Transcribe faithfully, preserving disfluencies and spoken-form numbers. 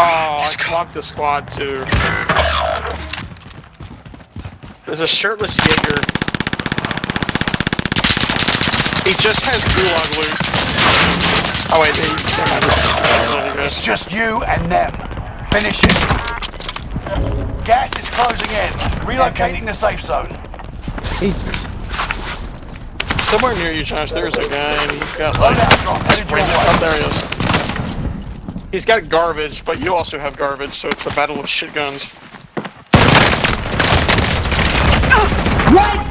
I clocked the squad too. There's a shirtless Jaeger. He just has gulag loot. Oh wait, they, they It's just you and them. Finish it. Gas is closing in. Relocating the safe zone. He's somewhere near you, Josh. There's a guy, and he's got Load like. out drop. Headed your Oh, way. there he is. He's got garbage, but you also have garbage, so it's the battle of shit guns. right